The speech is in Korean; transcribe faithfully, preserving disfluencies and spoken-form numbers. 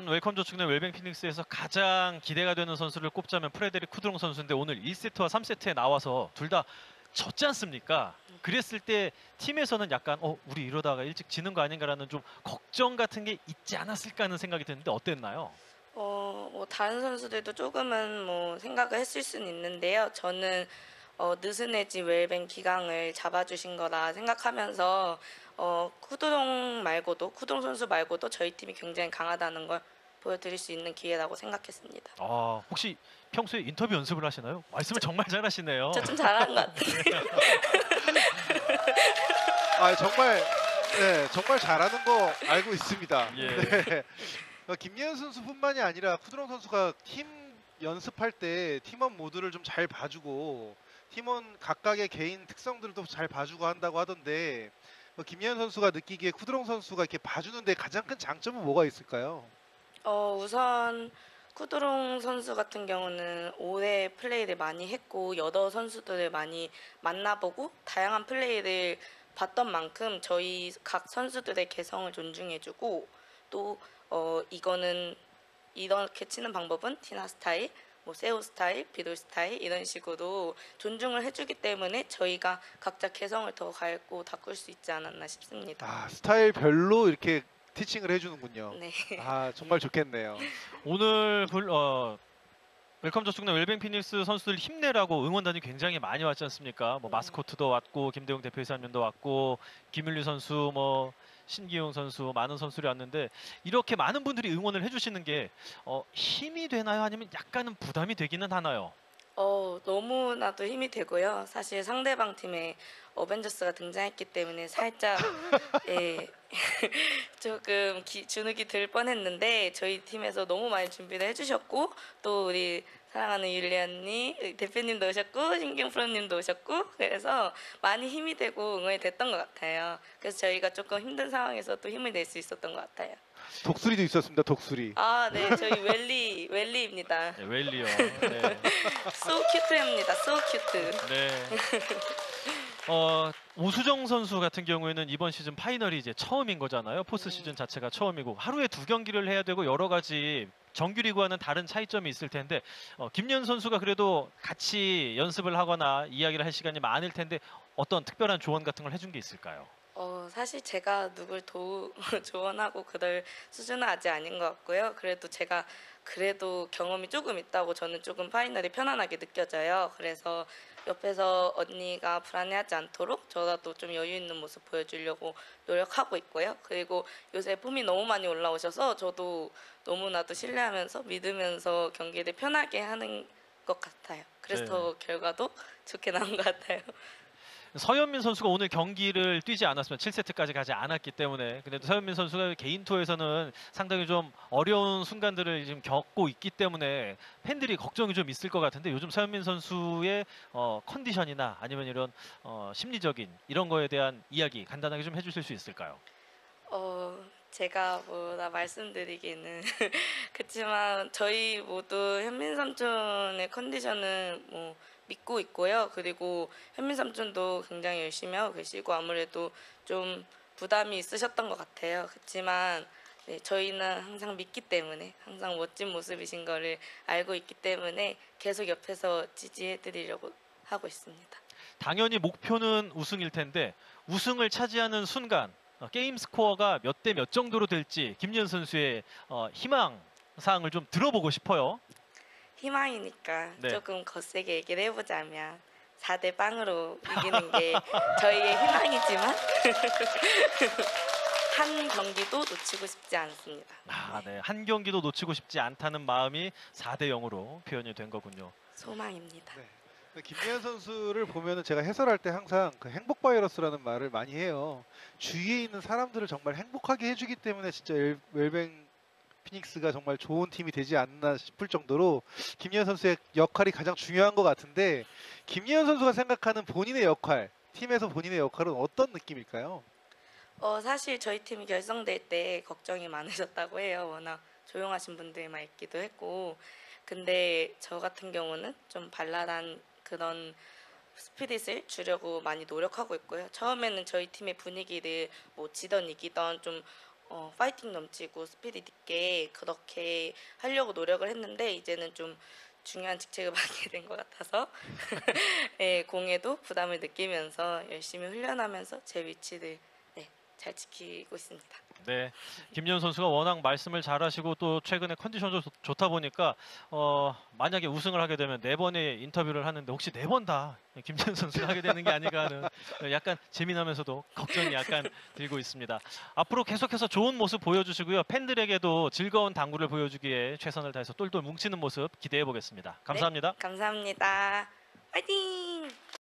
웰컴 저축은행 웰뱅 피닉스에서 가장 기대가 되는 선수를 꼽자면 프레데릭 쿠드롱 선수인데 오늘 일 세트와 삼 세트에 나와서 둘 다 졌지 않습니까? 그랬을 때 팀에서는 약간 어 우리 이러다가 일찍 지는 거 아닌가라는 좀 걱정 같은 게 있지 않았을까 하는 생각이 드는데 어땠나요? 어, 뭐 다른 선수들도 조금은 뭐 생각을 했을 수는 있는데요. 저는 어, 느슨해지 웰뱅 기강을 잡아주신 거라 생각하면서 어, 쿠드롱 말고도 쿠드롱 선수 말고도 저희 팀이 굉장히 강하다는 걸 보여드릴 수 있는 기회라고 생각했습니다. 아 혹시 평소에 인터뷰 연습을 하시나요? 말씀을 정말 잘하시네요. 저 좀 잘한 것 같아요. 아 정말 네 정말 잘하는 거 알고 있습니다. 예. 네. 어, 김예은 선수뿐만이 아니라 쿠드롱 선수가 팀 연습할 때 팀원 모두를 좀 잘 봐주고 팀원 각각의 개인 특성들도 잘 봐주고 한다고 하던데 어, 김예은 선수가 느끼기에 쿠드롱 선수가 이렇게 봐주는데 가장 큰 장점은 뭐가 있을까요? 어, 우선 쿠드롱 선수 같은 경우는 오래 플레이를 많이 했고 여러 선수들을 많이 만나보고 다양한 플레이를 봤던 만큼 저희 각 선수들의 개성을 존중해주고 또 어, 이거는 이렇게 치는 방법은 티나 스타일, 뭐 세호 스타일, 비돌 스타일 이런 식으로 존중을 해주기 때문에 저희가 각자 개성을 더 갈고 닦을 수 있지 않았나 싶습니다. 아 스타일별로 이렇게 티칭을 해주는군요. 네. 아 정말 좋겠네요. 오늘 불, 어, 웰컴 저축은행 웰뱅 피닉스 선수들 힘내라고 응원단이 굉장히 많이 왔지 않습니까? 뭐 음. 마스코트도 왔고 김대웅 대표이사님도 왔고 김윤리 선수 뭐 신기용 선수 많은 선수들이 왔는데 이렇게 많은 분들이 응원을 해주시는 게 어, 힘이 되나요? 아니면 약간은 부담이 되기는 하나요? 어, 너무나도 힘이 되고요. 사실 상대방 팀에 어벤져스가 등장했기 때문에 살짝 예, 조금 기, 주눅이 들 뻔했는데 저희 팀에서 너무 많이 준비를 해주셨고 또 우리 사랑하는 율리 언니, 대표님도 오셨고 신경 프로님도 오셨고 그래서 많이 힘이 되고 응원이 됐던 것 같아요. 그래서 저희가 조금 힘든 상황에서도 힘을 낼 수 있었던 것 같아요. 독수리도 있었습니다. 독수리. 아, 네, 저희 웰리 웰리입니다. 네, 웰리요. 네. So cute입니다. So cute. 네. 어, 오수정 선수 같은 경우에는 이번 시즌 파이널이 이제 처음인 거잖아요. 포스트 시즌 자체가 처음이고 하루에 두 경기를 해야 되고 여러 가지 정규리그와는 다른 차이점이 있을 텐데 어, 김연 선수가 그래도 같이 연습을 하거나 이야기를 할 시간이 많을 텐데 어떤 특별한 조언 같은 걸 해준 게 있을까요? 어, 사실 제가 누굴 도 조언하고 그럴 수준은 아직 아닌 것 같고요. 그래도 제가 그래도 경험이 조금 있다고 저는 조금 파이널이 편안하게 느껴져요. 그래서 옆에서 언니가 불안해하지 않도록 저라도 좀 여유 있는 모습 보여주려고 노력하고 있고요. 그리고 요새 폼이 너무 많이 올라오셔서 저도 너무나도 신뢰하면서 믿으면서 경기를 편하게 하는 것 같아요. 그래서 네. 더 결과도 좋게 나온 것 같아요. 서현민 선수가 오늘 경기를 뛰지 않았으면 칠 세트까지 가지 않았기 때문에 그래도 서현민 선수가 개인 투어에서는 상당히 좀 어려운 순간들을 지금 겪고 있기 때문에 팬들이 걱정이 좀 있을 것 같은데 요즘 서현민 선수의 어, 컨디션이나 아니면 이런 어, 심리적인 이런 거에 대한 이야기 간단하게 좀 해주실 수 있을까요? 어, 제가 뭐라 말씀드리기는 그렇지만 저희 모두 현민 삼촌의 컨디션은 뭐 믿고 있고요. 그리고 현민 삼촌도 굉장히 열심히 하고 계시고 아무래도 좀 부담이 있으셨던 것 같아요. 그렇지만 네, 저희는 항상 믿기 때문에 항상 멋진 모습이신 거를 알고 있기 때문에 계속 옆에서 지지해드리려고 하고 있습니다. 당연히 목표는 우승일 텐데 우승을 차지하는 순간 어, 게임 스코어가 몇 대 몇 정도로 될지 김연 선수의 어, 희망 사항을 좀 들어보고 싶어요. 희망이니까 네. 조금 거세게 얘기를 해보자면 사 대 영으로 이기는 게 저희의 희망이지만 한 경기도 놓치고 싶지 않습니다. 아, 네. 한 경기도 놓치고 싶지 않다는 마음이 사 대 영으로 표현이 된 거군요. 소망입니다. 네. 김예은 선수를 보면은 제가 해설할 때 항상 그 행복 바이러스라는 말을 많이 해요. 주위에 있는 사람들을 정말 행복하게 해주기 때문에 진짜 엘- 웰뱅 피닉스가 정말 좋은 팀이 되지 않나 싶을 정도로 김예은 선수의 역할이 가장 중요한 것 같은데 김예은 선수가 생각하는 본인의 역할, 팀에서 본인의 역할은 어떤 느낌일까요? 어, 사실 저희 팀이 결성될 때 걱정이 많으셨다고 해요. 워낙 조용하신 분들만 있기도 했고 근데 저 같은 경우는 좀 발랄한 그런 스피릿을 주려고 많이 노력하고 있고요. 처음에는 저희 팀의 분위기를 뭐 지던 이기던 좀 어, 파이팅 넘치고 스피릿 있게 그렇게 하려고 노력을 했는데 이제는 좀 중요한 직책을 맡게 된 것 같아서 네, 공에도 부담을 느끼면서 열심히 훈련하면서 제 위치를 네, 잘 지키고 있습니다. 네, 김예은 선수가 워낙 말씀을 잘하시고 또 최근에 컨디션도 좋- 좋다 보니까 어, 만약에 우승을 하게 되면 네 번의 인터뷰를 하는데 혹시 네 번 다 김예은 선수가 하게 되는 게 아닌가 하는 약간 재미나면서도 걱정이 약간 들고 있습니다. 앞으로 계속해서 좋은 모습 보여주시고요. 팬들에게도 즐거운 당구를 보여주기에 최선을 다해서 똘똘 뭉치는 모습 기대해 보겠습니다. 감사합니다. 네, 감사합니다. 파이팅!